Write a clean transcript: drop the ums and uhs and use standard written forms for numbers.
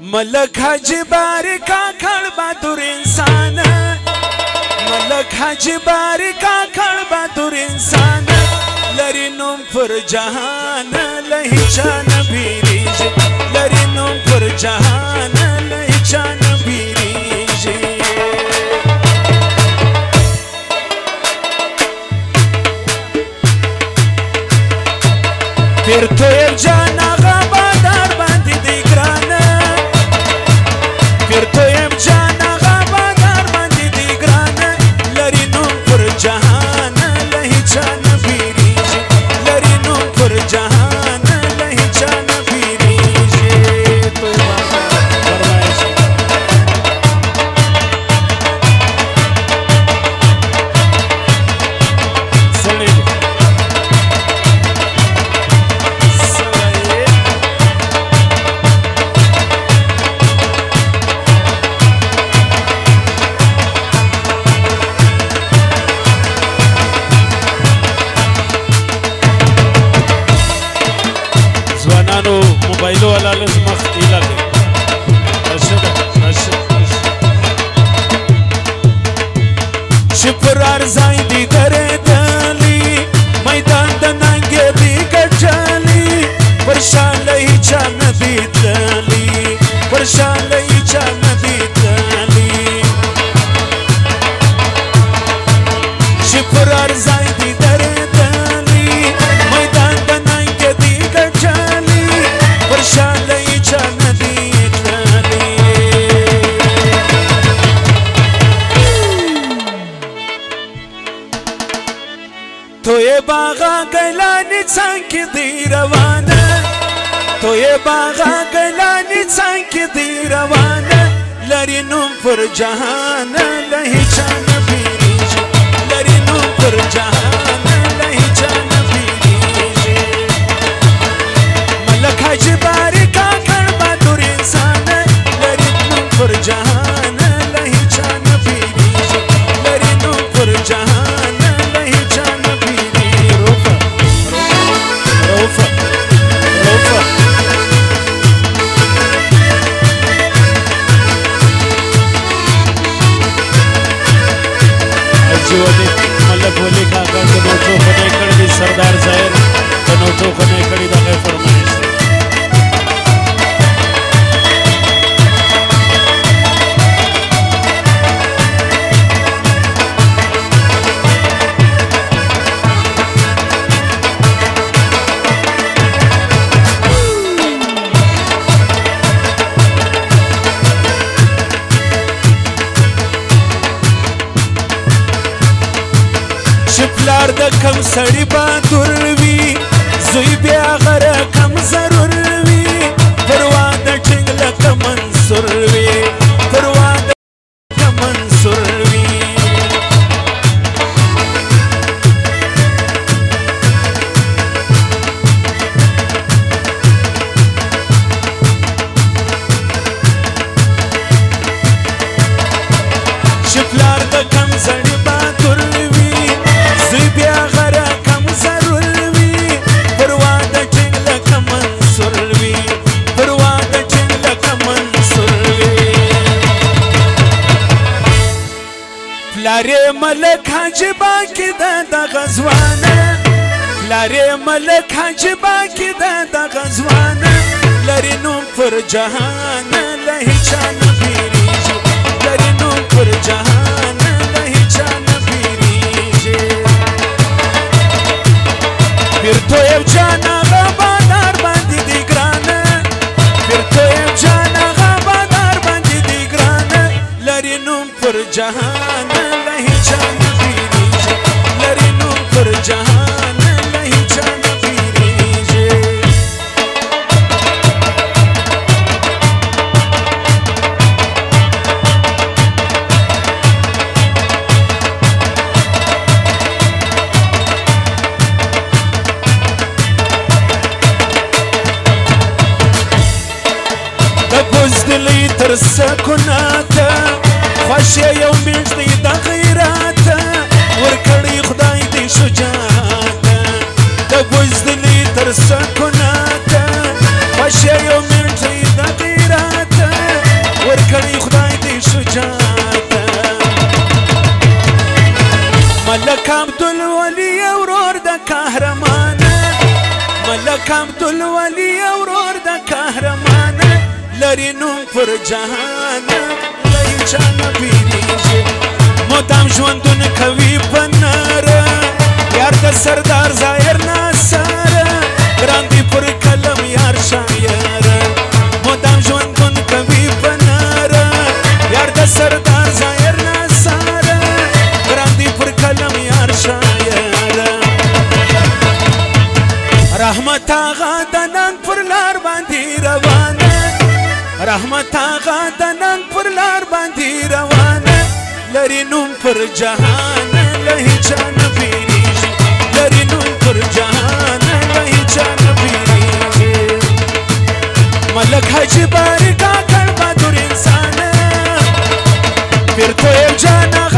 मलक हाजी बारी का खड़ बहादुर इंसान, मलक हाजी बारी का खड़ बहादुर इंसान, लरी नुम पर जहान लहिचान बीरीज, लरी नुम पर जहान लहिचान बीरीज। फिर तो एक जाना गबादार बांधी दिगराना, फिर तो एक जाना गबादार बांधी दिगराना, लरी नुम पर जहान लहिचान बीरीज, लरी नुम पर जहान लहिचान बीरीज। तो मोबाइलो वाला मस्त इला के शिपरार जाइदी करे दली मैदान दनांगे दी गजली वर्षाल ही चान दी दली वर्षाल ही चान दी दली शिपरार जाइदी करे दली मैदान दनांगे दी गजली वर्षाल ही चान दी दली। तो ये बागा गलानी सांकी दी रवाना, तो ये बागा गलानी सांकी दी रवाना, लरी नुम पर जहान लहिचान बीरीज, लरी नुम पर जहान लहिचान बीरीज। मलक हाजी बारी का खड़ बहादुर इंसान, लरी नुम पर जहान लहिचान बीरीज, लरी नुम पर जहान मलक वली का कर नोटो खने कड़ी सरदार जाहिर नोटो खने कड़ी दगे फरमाइश शिपलार द कम सड़ी बहादुर वी जुई ब्या गर कम जरूर वी परवा द ठिंगल कम मंसूर वी परवा द कम मंसूर वी। शिपलार द कम सड़ी बहादुर लारे मलक हाजी बाकी दादा गजवाना, लारे मलक हाजी बाकी दादा गजवाना, लरी नुम पर जहान लहिचान बीरीज, लरी नुम पर जहान लहिचान बीरीज। फिर तो एक जाना गबादार बांधी दिगराना, फिर तो एक जाना गबादार बांधी दिगराना, लरी नुम पर जहान लहिचान बीरीज, लरी नुम पर जहान लहिचान बीरीज। دبوزدلي ترسكناتا خوشي يوم بيجدي دغيراتا وركري خداي دي شجاعاتا دبوزدلي ترسكناتا خوشي يوم بيجدي دغيراتا ملک عبدالولی اورور د قهرمان لري نوم پر جهان له هیچا نه بیریږي مدام ژوندون کوي په ناره یار د سردار ظاهر ناصر ګران دی پر قلم یار شاعر مدام ژوندون کوي په ناره یار د سردار ظاهر ناصر ګران دی پر قلم یار شاعر رحمت آغا د ننګ پر لار باندې روانه رحمت آغا د ننګ پر لار باندې روانه لري نوم پر جهان له هیچا نه بیریږي لري نوم پر جهان له هیچا نه بیریږي ملک حاجي باری کاکړ بهادر انسان پیر تویب جانا